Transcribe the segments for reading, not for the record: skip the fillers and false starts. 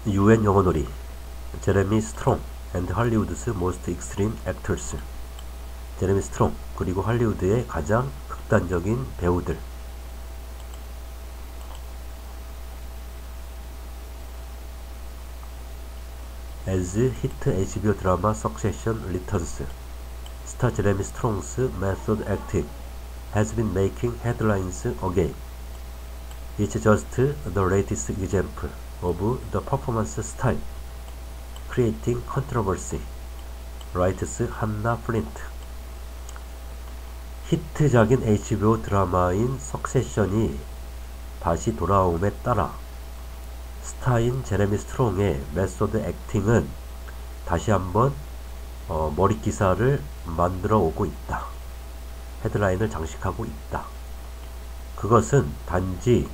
UN 영어놀이 제레미 스트롱 and Hollywood's most extreme actors. 제레미 스트롱 그리고 할리우드의 가장 극단적인 배우들. As hit HBO drama Succession returns, star Jeremy Strong's method acting has been making headlines again. It's just the latest example of the performance style creating controversy, writes 한나 플린트. 히트작인 HBO 드라마인 석세션이 다시 돌아옴에 따라 스타인 제레미 스트롱의 메소드 액팅은 다시 한번 머리 기사를 만들어 오고 있다. 헤드라인을 장식하고 있다. 그것은 단지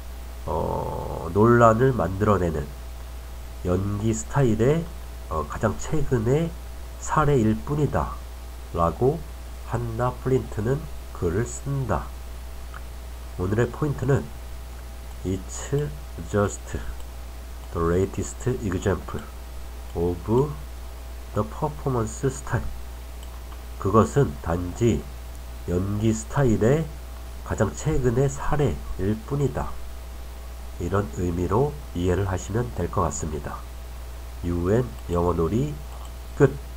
논란을 만들어내는 연기 스타일의 가장 최근의 사례일 뿐이다 라고 한나 플린트는 글을 쓴다. 오늘의 포인트는 It's just the latest example of the performance style. 그것은 단지 연기 스타일의 가장 최근의 사례일 뿐이다. 이런 의미로 이해를 하시면 될 것 같습니다. UN 영어놀이 끝.